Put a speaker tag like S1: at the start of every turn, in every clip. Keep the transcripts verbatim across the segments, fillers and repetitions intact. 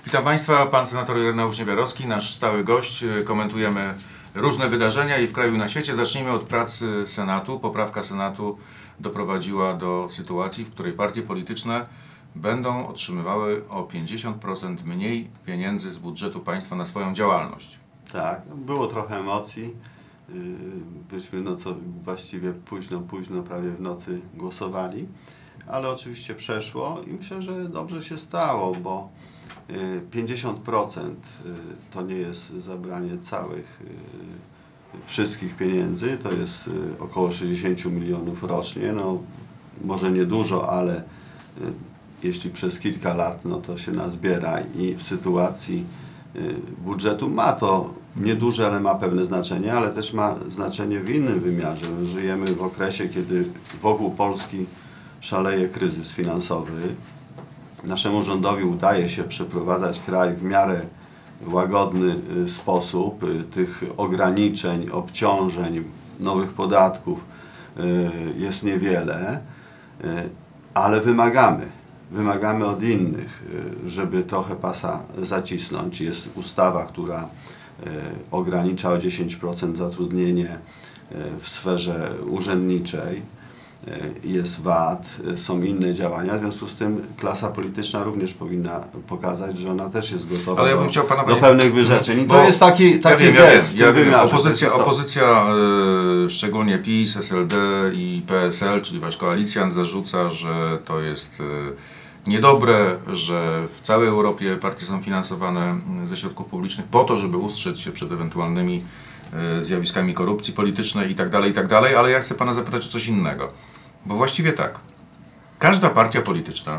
S1: Witam Państwa, pan senator Ireneusz Niewiarowski, nasz stały gość. Komentujemy różne wydarzenia i w kraju i na świecie. Zacznijmy od pracy Senatu. Poprawka Senatu doprowadziła do sytuacji, w której partie polityczne będą otrzymywały o pięćdziesiąt procent mniej pieniędzy z budżetu państwa na swoją działalność.
S2: Tak, było trochę emocji. Byśmy no co właściwie późno, późno, prawie w nocy głosowali, ale oczywiście przeszło i myślę, że dobrze się stało, bo pięćdziesiąt procent to nie jest zabranie całych, wszystkich pieniędzy, to jest około sześćdziesiąt milionów rocznie, no może niedużo, ale jeśli przez kilka lat, no to się nazbiera i w sytuacji budżetu ma to nieduże, ale ma pewne znaczenie, ale też ma znaczenie w innym wymiarze. Żyjemy w okresie, kiedy wokół Polski szaleje kryzys finansowy. Naszemu rządowi udaje się przeprowadzać kraj w miarę łagodny sposób. Tych ograniczeń, obciążeń, nowych podatków jest niewiele, ale wymagamy. Wymagamy od innych, żeby trochę pasa zacisnąć. Jest ustawa, która ogranicza o dziesięć procent zatrudnienie w sferze urzędniczej. Jest V A T, są inne działania, w związku z tym klasa polityczna również powinna pokazać, że ona też jest gotowa
S1: Ale ja
S2: do,
S1: bym chciał pana
S2: do pewnych wyrzeczeń. I to jest taki, taki
S1: ja wiem,
S2: gest
S1: ja wiem, ja wiem. Opozycja,
S2: wymiarze,
S1: opozycja yy, szczególnie PiS, S L D i P S L, czyli wasz koalicjant, zarzuca, że to jest yy, niedobre, że w całej Europie partie są finansowane ze środków publicznych po to, żeby ustrzec się przed ewentualnymi yy, zjawiskami korupcji politycznej itd., itd., ale ja chcę pana zapytać o coś innego. Bo właściwie tak, każda partia polityczna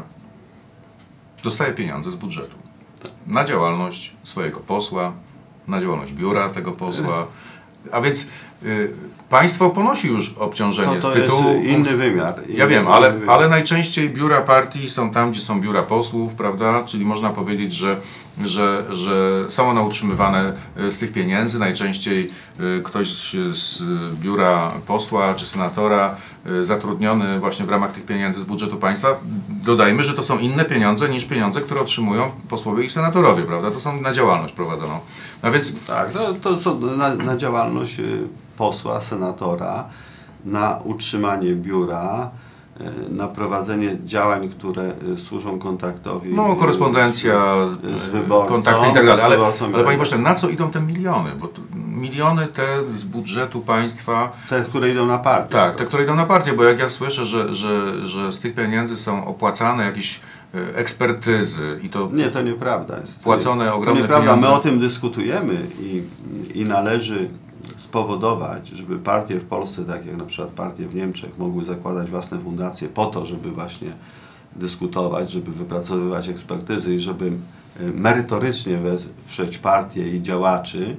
S1: dostaje pieniądze z budżetu na działalność swojego posła, na działalność biura tego posła, a więc y, państwo ponosi już obciążenie
S2: to, to
S1: z tytułu...
S2: jest inny wymiar. Inny,
S1: ja wiem, ale,
S2: wymiar.
S1: ale najczęściej biura partii są tam, gdzie są biura posłów, prawda? Czyli można powiedzieć, że, że, że są one utrzymywane z tych pieniędzy. Najczęściej ktoś z biura posła czy senatora zatrudniony właśnie w ramach tych pieniędzy z budżetu państwa. Dodajmy, że to są inne pieniądze niż pieniądze, które otrzymują posłowie i senatorowie, prawda? To są na działalność prowadzoną. No więc...
S2: Tak, to, to są na, na działalność posła, senatora, na utrzymanie biura, na prowadzenie działań, które służą kontaktowi.
S1: No, korespondencja,
S2: z, z wyborcą,
S1: kontakty i tak dalej. Ale, ale panie
S2: tak.
S1: pośle, na co idą te miliony? Bo tu, miliony te z budżetu państwa...
S2: Te, które idą na partię.
S1: Tak, te, które idą na partię, bo jak ja słyszę, że, że, że z tych pieniędzy są opłacane jakieś ekspertyzy i to...
S2: Nie, to nieprawda jest.
S1: Płacone ogromne
S2: to nieprawda.
S1: pieniądze.
S2: My o tym dyskutujemy i, i należy spowodować, żeby partie w Polsce, tak jak na przykład partie w Niemczech, mogły zakładać własne fundacje po to, żeby właśnie dyskutować, żeby wypracowywać ekspertyzy i żeby merytorycznie wesprzeć partie i działaczy,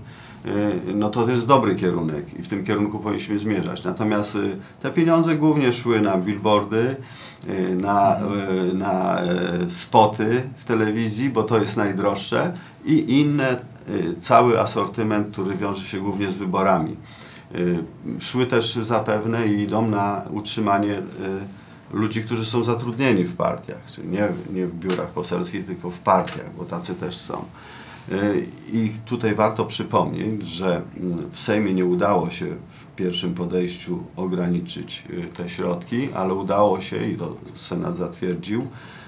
S2: no to jest dobry kierunek i w tym kierunku powinniśmy zmierzać. Natomiast te pieniądze głównie szły na billboardy, na, na spoty w telewizji, bo to jest najdroższe, i inne, cały asortyment, który wiąże się głównie z wyborami. Szły też zapewne i idą na utrzymanie ludzi, którzy są zatrudnieni w partiach, czyli nie, nie w biurach poselskich, tylko w partiach, bo tacy też są. I tutaj warto przypomnieć, że w Sejmie nie udało się w pierwszym podejściu ograniczyć te środki, ale udało się, i to Senat zatwierdził,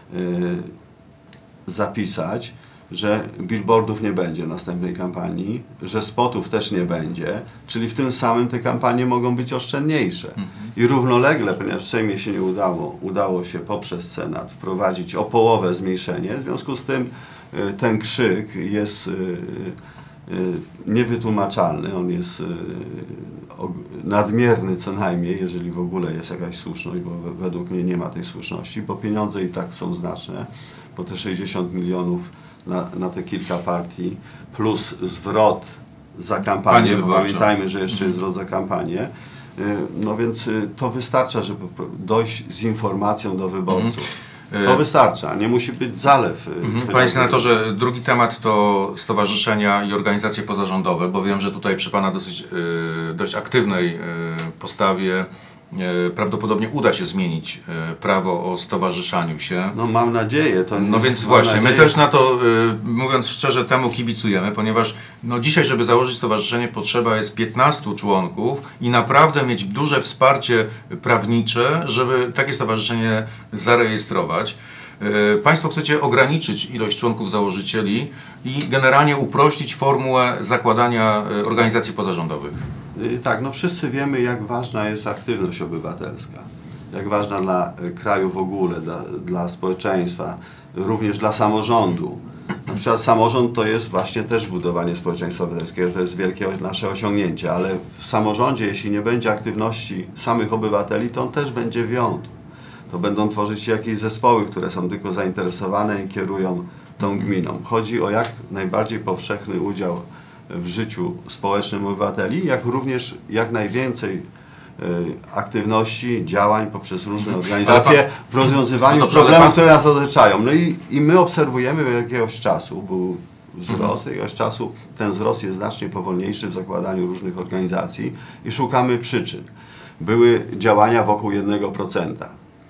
S2: zapisać, że billboardów nie będzie w następnej kampanii, że spotów też nie będzie, czyli w tym samym te kampanie mogą być oszczędniejsze. Mhm. I równolegle, ponieważ w Sejmie się nie udało, udało się poprzez Senat wprowadzić o połowę zmniejszenie, w związku z tym ten krzyk jest niewytłumaczalny, on jest nadmierny co najmniej, jeżeli w ogóle jest jakaś słuszność, bo według mnie nie ma tej słuszności, bo pieniądze i tak są znaczne, bo te sześćdziesiąt milionów na, na te kilka partii, plus zwrot za kampanię, bo pamiętajmy, że jeszcze jest zwrot za kampanię, no więc to wystarcza, żeby dojść z informacją do wyborców. To wystarcza, nie musi być zalew.
S1: Mhm. Panie senatorze, drugi temat to stowarzyszenia i organizacje pozarządowe, bo wiem, że tutaj przy pana dosyć, dość aktywnej postawie prawdopodobnie uda się zmienić prawo o stowarzyszaniu się.
S2: No mam nadzieję. To
S1: no
S2: nie,
S1: więc właśnie,
S2: nadzieję.
S1: my też na to, mówiąc szczerze, temu kibicujemy, ponieważ no dzisiaj, żeby założyć stowarzyszenie, potrzeba jest piętnastu członków i naprawdę mieć duże wsparcie prawnicze, żeby takie stowarzyszenie zarejestrować. Państwo chcecie ograniczyć ilość członków założycieli i generalnie uprościć formułę zakładania organizacji pozarządowych.
S2: Tak, no wszyscy wiemy, jak ważna jest aktywność obywatelska, jak ważna dla kraju w ogóle, dla, dla społeczeństwa, również dla samorządu. Na przykład samorząd to jest właśnie też budowanie społeczeństwa obywatelskiego, to jest wielkie nasze osiągnięcie, ale w samorządzie, jeśli nie będzie aktywności samych obywateli, to on też będzie wiątł. To będą tworzyć się jakieś zespoły, które są tylko zainteresowane i kierują tą gminą. Chodzi o jak najbardziej powszechny udział w życiu społecznym obywateli, jak również jak najwięcej y, aktywności, działań poprzez różne organizacje w rozwiązywaniu
S1: no dobrze,
S2: problemów,
S1: pan...
S2: które nas otaczają. No i, i my obserwujemy od jakiegoś czasu, był wzrost, mhm. jakiegoś czasu ten wzrost jest znacznie powolniejszy w zakładaniu różnych organizacji i szukamy przyczyn. Były działania wokół jednego procenta.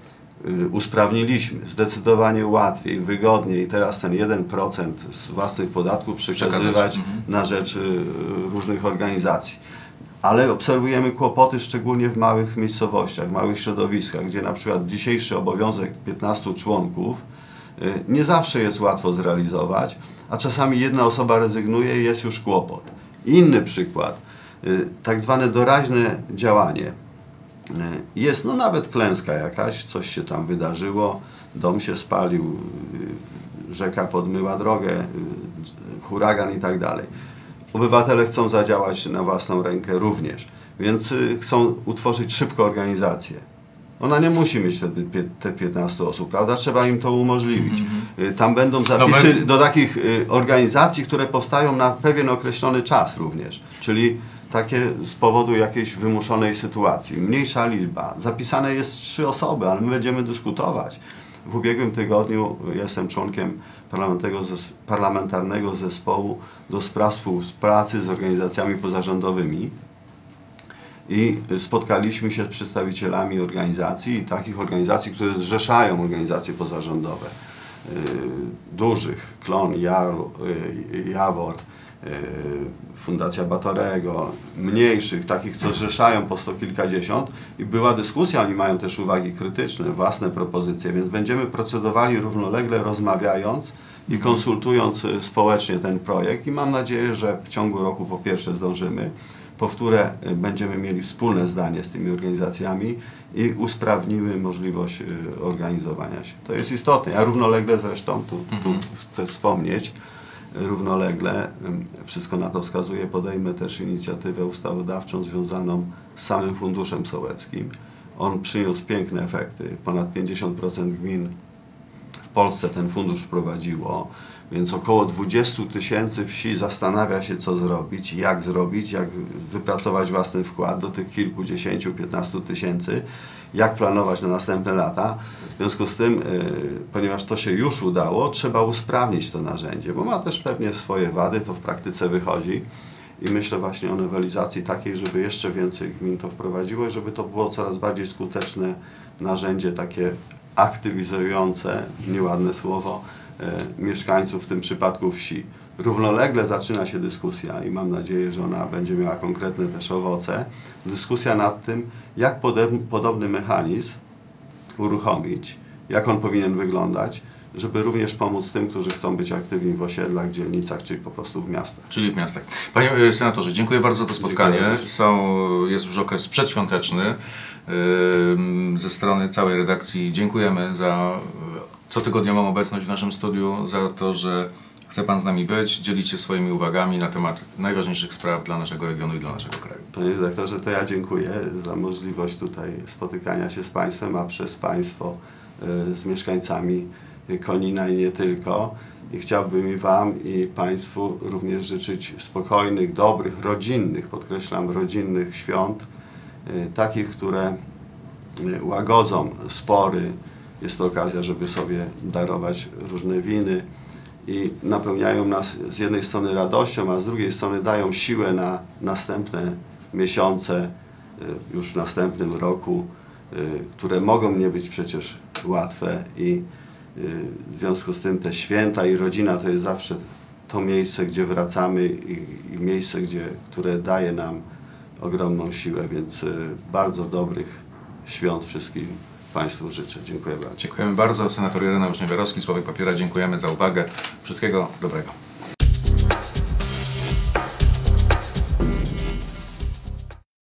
S2: Usprawniliśmy, zdecydowanie łatwiej, wygodniej teraz ten jeden procent z własnych podatków przekazywać mhm. na rzecz różnych organizacji. Ale obserwujemy kłopoty szczególnie w małych miejscowościach, w małych środowiskach, gdzie na przykład dzisiejszy obowiązek piętnastu członków nie zawsze jest łatwo zrealizować, a czasami jedna osoba rezygnuje i jest już kłopot. Inny przykład, tak zwane doraźne działanie. Jest no nawet klęska jakaś, coś się tam wydarzyło, dom się spalił, rzeka podmyła drogę, huragan i tak dalej. Obywatele chcą zadziałać na własną rękę również, więc chcą utworzyć szybko organizację. Ona nie musi mieć wtedy te piętnastu osób, prawda? Trzeba im to umożliwić. Mm-hmm. Tam będą zapisy no, do takich organizacji, które powstają na pewien określony czas również, czyli takie z powodu jakiejś wymuszonej sytuacji. Mniejsza liczba. Zapisane jest trzy osoby, ale my będziemy dyskutować. W ubiegłym tygodniu jestem członkiem parlamentarnego zespołu do spraw współpracy z organizacjami pozarządowymi i spotkaliśmy się z przedstawicielami organizacji i takich organizacji, które zrzeszają organizacje pozarządowe. Dużych, Klon, Jawor, Fundacja Batorego, mniejszych, takich, co zrzeszają po sto kilkadziesiąt i była dyskusja, oni mają też uwagi krytyczne, własne propozycje, więc będziemy procedowali równolegle, rozmawiając i konsultując społecznie ten projekt i mam nadzieję, że w ciągu roku po pierwsze zdążymy, po wtóre będziemy mieli wspólne zdanie z tymi organizacjami i usprawnimy możliwość organizowania się. To jest istotne. Ja równolegle zresztą, tu, tu chcę wspomnieć, równolegle, wszystko na to wskazuje, podejmę też inicjatywę ustawodawczą związaną z samym Funduszem Sołeckim. On przyniósł piękne efekty. Ponad pięćdziesiąt procent gmin w Polsce ten fundusz wprowadziło, więc około dwadzieścia tysięcy wsi zastanawia się, co zrobić, jak zrobić, jak wypracować własny wkład do tych kilkudziesięciu, piętnastu tysięcy, jak planować na następne lata. W związku z tym, ponieważ to się już udało, trzeba usprawnić to narzędzie, bo ma też pewnie swoje wady, to w praktyce wychodzi i myślę właśnie o nowelizacji takiej, żeby jeszcze więcej gmin to wprowadziło i żeby to było coraz bardziej skuteczne narzędzie, takie aktywizujące, nieładne słowo, mieszkańców, w tym przypadku wsi. Równolegle zaczyna się dyskusja i mam nadzieję, że ona będzie miała konkretne też owoce. Dyskusja nad tym, jak podobny mechanizm uruchomić, jak on powinien wyglądać, żeby również pomóc tym, którzy chcą być aktywni w osiedlach, dzielnicach, czy po prostu w miastach.
S1: Czyli w miastach. Panie senatorze, dziękuję bardzo za to spotkanie. Są, jest już okres przedświąteczny. Yy, ze strony całej redakcji dziękujemy za cotygodniową obecność w naszym studiu, za to, że chce Pan z nami być, dzielić się swoimi uwagami na temat najważniejszych spraw dla naszego regionu i dla naszego kraju.
S2: Panie redaktorze, to ja dziękuję za możliwość tutaj spotykania się z Państwem, a przez Państwo y, z mieszkańcami Konina i nie tylko. I chciałbym i Wam, i Państwu również życzyć spokojnych, dobrych, rodzinnych, podkreślam, rodzinnych świąt, y, takich, które y, łagodzą spory. Jest to okazja, żeby sobie darować różne winy i napełniają nas z jednej strony radością, a z drugiej strony dają siłę na następne miesiące już w następnym roku, które mogą nie być przecież łatwe i w związku z tym te święta i rodzina to jest zawsze to miejsce, gdzie wracamy i, i miejsce, gdzie, które daje nam ogromną siłę, więc bardzo dobrych świąt wszystkim Państwu życzę. Dziękuję bardzo.
S1: Dziękujemy bardzo. Senator Ireneusz Niewiarowski, Sławek Papiera, dziękujemy za uwagę. Wszystkiego dobrego.